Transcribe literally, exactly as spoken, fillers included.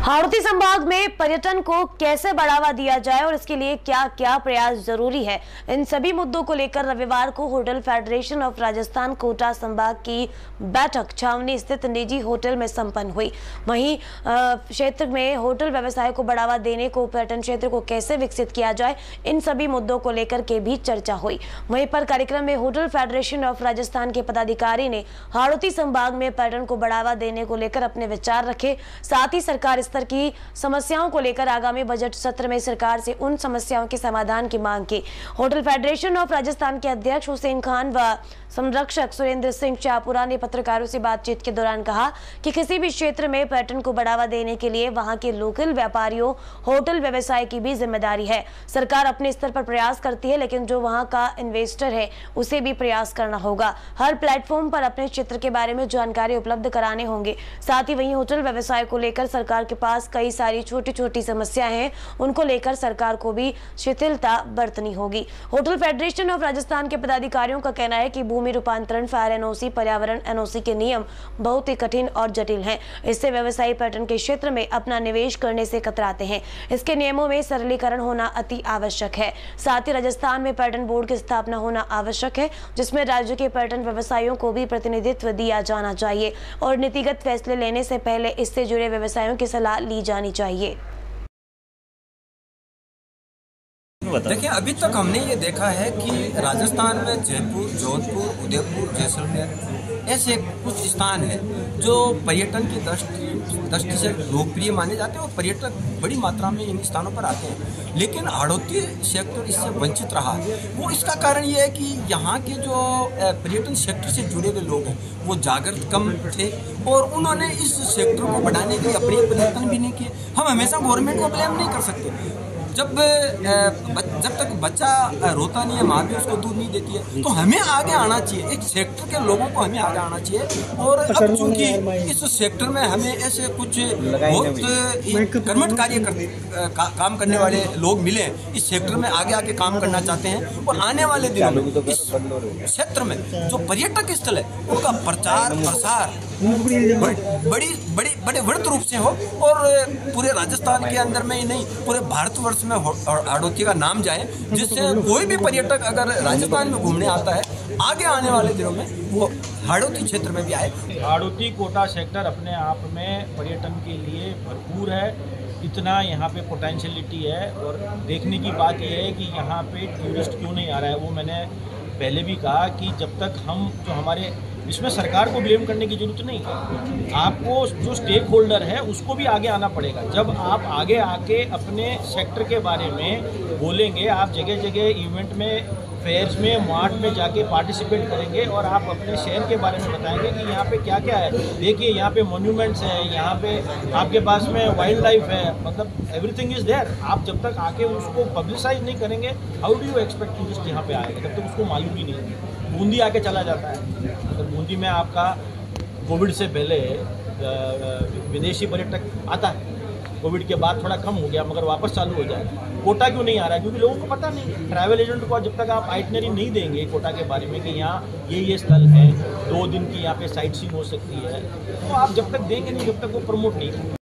हाड़ौती संभाग में पर्यटन को कैसे बढ़ावा दिया जाए और इसके लिए क्या क्या प्रयास जरूरी है, इन सभी मुद्दों को लेकर रविवार को hotel federation of Rajasthan Kota संभाग की बैठक छावनी स्थित निजी होटल में संपन्न हुई। वहीं क्षेत्र में होटल व्यवसाय को बढ़ावा देने को, पर्यटन क्षेत्र को कैसे विकसित किया जाए, इन सभी मुद्दों को लेकर के भी चर्चा हुई। वहीं पर कार्यक्रम में होटल फेडरेशन ऑफ राजस्थान के पदाधिकारी ने हाड़ौती संभाग में पर्यटन को बढ़ावा देने को लेकर अपने विचार रखे। साथ ही सरकार स्तर की समस्याओं को लेकर आगामी बजट सत्र में सरकार से उन समस्याओं के समाधान की मांग की। होटल फेडरेशन ऑफ राजस्थान के अध्यक्ष हुसैन खान व संरक्षक सुरेंद्र सिंह शाहपुरा ने पत्रकारों से बातचीत के दौरान कहा कि किसी भी क्षेत्र में पर्यटन को बढ़ावा देने के लिए वहां के लोकल व्यापारियों, होटल व्यवसाय की भी जिम्मेदारी है। सरकार अपने स्तर पर प्रयास करती है, लेकिन जो वहां का इन्वेस्टर है उसे भी प्रयास करना होगा। हर प्लेटफॉर्म पर अपने क्षेत्र के बारे में जानकारी उपलब्ध कराने होंगे। साथ ही वहीं होटल व्यवसाय को लेकर सरकार के पास कई सारी छोटी छोटी समस्याएं हैं, उनको लेकर सरकार को भी शिथिलता बरतनी होगी। होटल फेडरेशन ऑफ राजस्थान के पदाधिकारियों का कहना है कि भूमि रूपांतरण, फायर एनओसी, पर्यावरण एनओसी के नियम बहुत ही कठिन और जटिल हैं। इससे व्यवसायी पर्यटन के क्षेत्र में अपना निवेश करने से कतराते हैं। इसके नियमों में सरलीकरण होना अति आवश्यक है। साथ ही राजस्थान में पर्यटन बोर्ड की स्थापना होना आवश्यक है, जिसमें राज्य के पर्यटन व्यवसायियों को भी प्रतिनिधित्व दिया जाना चाहिए और नीतिगत फैसले लेने से पहले इससे जुड़े व्यवसायों की सलाह ली जानी चाहिए। देखिए, अभी तक हमने ये देखा है कि राजस्थान में जयपुर, जोधपुर, उदयपुर, जैसलमेर ऐसे कुछ स्थान हैं जो पर्यटन की दृष्टि दृष्टि से लोकप्रिय माने जाते हैं और पर्यटक बड़ी मात्रा में इन स्थानों पर आते हैं। लेकिन हाड़ौती सेक्टर इससे वंचित रहा है। वो इसका कारण ये है कि यहाँ के जो पर्यटन सेक्टर से जुड़े हुए लोग हैं वो जागृत कम थे और उन्होंने इस सेक्टर को बढ़ाने के लिए अपने प्रयत्न भी नहीं किए। हम हमेशा गवर्नमेंट को ब्लेम नहीं कर सकते। जब जब तक बच्चा रोता नहीं है, माँ भी उसको दूध नहीं देती है, तो हमें आगे आना चाहिए। एक सेक्टर के लोगों को हमें आगे आना चाहिए। और अब चूंकि इस सेक्टर में हमें ऐसे कुछ बहुत कर्मठ कार्य कर, का, काम करने वाले लोग मिले, इस सेक्टर में आगे आके काम करना चाहते हैं और आने वाले दिनों में इस क्षेत्र में जो पर्यटक स्थल है उनका प्रचार प्रसार बड़ी बड़ी बड़े वृहत रूप से हो और पूरे राजस्थान के अंदर में ही नहीं, पूरे भारतवर्ष में हाड़ौती का नाम जाए, जिससे कोई भी पर्यटक अगर राजस्थान में घूमने आता है आगे आने वाले दिनों में वो हाड़ौती क्षेत्र में भी आए। हाड़ौती कोटा सेक्टर अपने आप में पर्यटन के लिए भरपूर है। इतना यहाँ पे पोटेंशियलिटी है और देखने की बात यह है कि यहाँ पे टूरिस्ट क्यों नहीं आ रहा है। वो मैंने पहले भी कहा कि जब तक हम जो हमारे इसमें सरकार को ब्लेम करने की जरूरत नहीं है। आपको जो स्टेक होल्डर है उसको भी आगे आना पड़ेगा। जब आप आगे आके अपने सेक्टर के बारे में बोलेंगे, आप जगह जगह इवेंट में, फेयर्स में, मार्ट में जाके पार्टिसिपेट करेंगे और आप अपने शहर के बारे में बताएंगे कि यहाँ पे क्या क्या है। देखिए, यहाँ पे मोन्यूमेंट्स हैं, यहाँ पे आपके पास में वाइल्ड लाइफ है, मतलब एवरीथिंग इज़ देयर। आप जब तक आके उसको पब्लिसाइज नहीं करेंगे, how do you expect tourist यहाँ पे आएगा जब तक उसको मालूम ही नहीं। बूंदी आके चला जाता है, तो बूंदी में आपका कोविड से पहले विदेशी पर्यटक आता है, कोविड के बाद थोड़ा कम हो गया मगर वापस चालू हो जाएगा। कोटा क्यों नहीं आ रहा है? क्योंकि लोगों को पता नहीं। ट्रैवल एजेंट को जब तक आप आइटनरी नहीं देंगे कोटा के बारे में कि यहाँ ये ये स्थल है, दो दिन की यहाँ पे साइट सीइंग हो सकती है, तो आप जब तक देंगे नहीं, जब तक वो प्रमोट नहीं